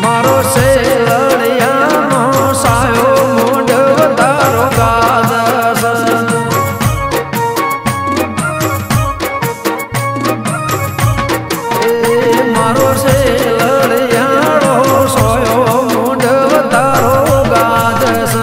मारो से लड़ियानो सायो मुंड तारो गादस मारो से लड़ियानो सायो मुंड तारो गादस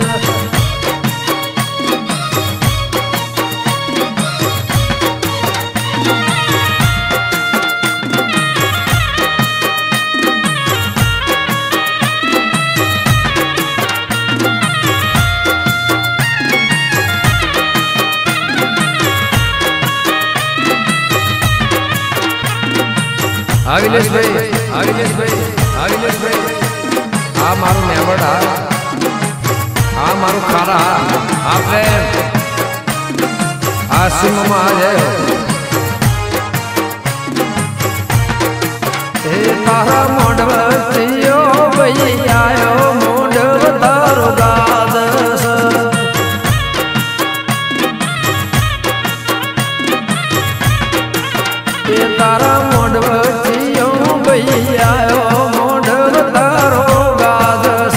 अखिलेश भाई आ मारू नेवड़ आ मारू खारा आ प्रेम आ सिम आ जाए तारा मोडवतियो भैया मोडव तारो गादस तारा मोडवतियो भैया मोडव तारो गादस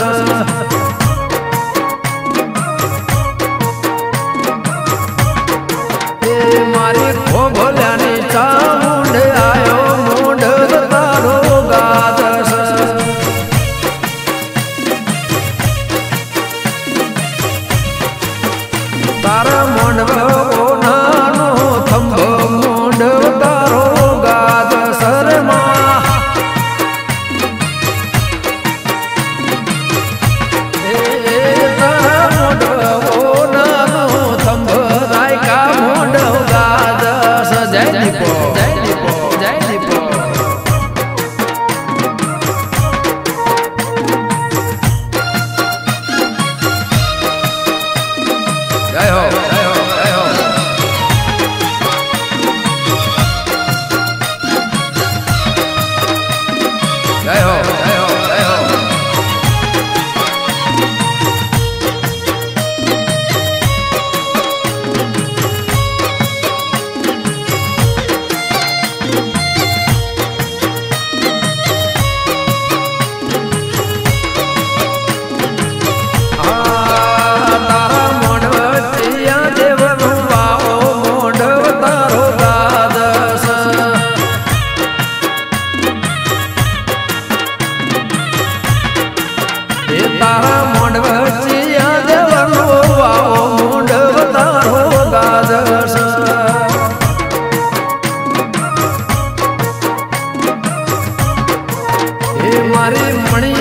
मारी खो भोल्यानी चामुंड आयो मोडव तारो गादस तारा मोडव नानो थंभो मोडव तारो गादस रे मा तारा मोडव नानो थंभो रायका मोडव गादस जय दीपो जय दीपो जय दीपो जय हो जय हो जय हो जय हो जय हो जय हो तारा मोडवतिया देवनु बाओ मोडव तारो गादस तारा मोडवतिया देवनु बाओ मोडव तारो गादस मारी मणि